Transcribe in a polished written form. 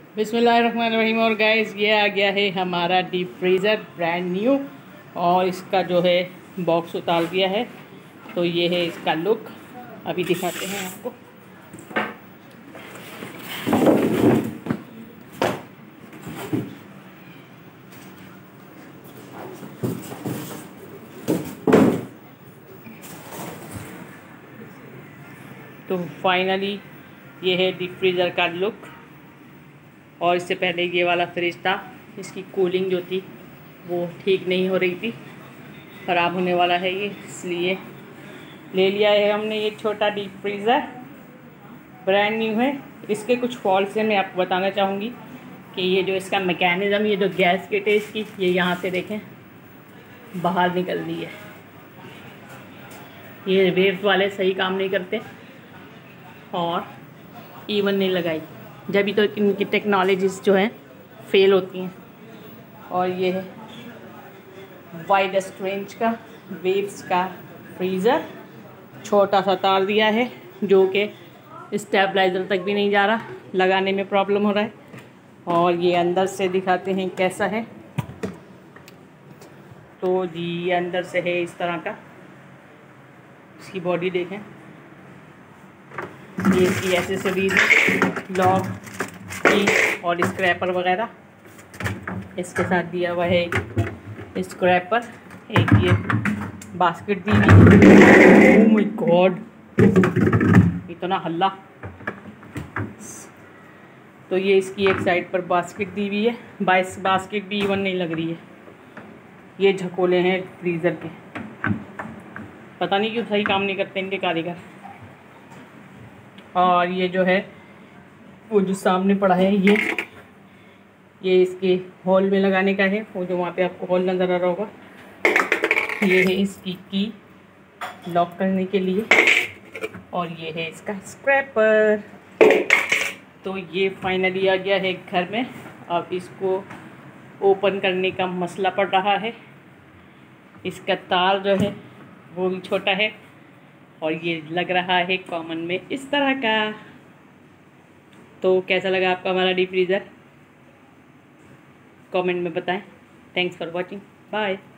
बिस्मिल्लाहिर्रहमानिर्रहीम। और गाइस ये आ गया है हमारा डीप फ्रीज़र ब्रांड न्यू, और इसका जो है बॉक्स उतार दिया है। तो ये है इसका लुक, अभी दिखाते हैं आपको। तो फाइनली ये है डीप फ्रीज़र का लुक। और इससे पहले ये वाला फ्रिज था, इसकी कूलिंग जो थी वो ठीक नहीं हो रही थी, ख़राब होने वाला है ये, इसलिए ले लिया है हमने ये छोटा डीप फ्रीज़र, ब्रांड न्यू है। इसके कुछ फॉल्ट्स हैं, मैं आपको बताना चाहूँगी कि ये जो इसका मैकेनिज़्म, ये जो गैस किट है इसकी, ये यहाँ से देखें बाहर निकल रही है। ये वेव्स वाले सही काम नहीं करते और इवन नहीं लगाई, जब भी तो इनकी टेक्नोलॉजीज़ जो हैं फेल होती हैं। और ये है वाइडेस्ट रेंज का वेव्स का फ्रीज़र, छोटा सा तार दिया है जो कि स्टेबलाइज़र तक भी नहीं जा रहा, लगाने में प्रॉब्लम हो रहा है। और ये अंदर से दिखाते हैं कैसा है। तो जी ये अंदर से है इस तरह का, इसकी बॉडी देखें, ये इसकी एसेसरीज, लॉक की और स्क्रैपर वगैरह इसके साथ दिया हुआ है। स्क्रैपर, एक ये बास्केट दी हुई। ओह माय गॉड, इतना हल्ला। तो ये इसकी एक साइड पर बास्केट दी हुई है, बास्केट भी इवन नहीं लग रही है। ये झकोले हैं फ्रीज़र के, पता नहीं क्यों सही काम नहीं करते इनके कारीगर। और ये जो है वो जो सामने पड़ा है, ये इसके हॉल में लगाने का है, वो जो वहाँ पे आपको हॉल नज़र आ रहा होगा। ये है इसकी की लॉक करने के लिए, और ये है इसका स्क्रैपर। तो ये फाइनली आ गया है घर में। अब इसको ओपन करने का मसला पड़ रहा है। इसका तार जो है वो भी छोटा है, और ये लग रहा है कॉमन में इस तरह का। तो कैसा लगा आपका हमारा डीप फ्रीज़र, कमेंट में बताएं। Thanks for watching, bye.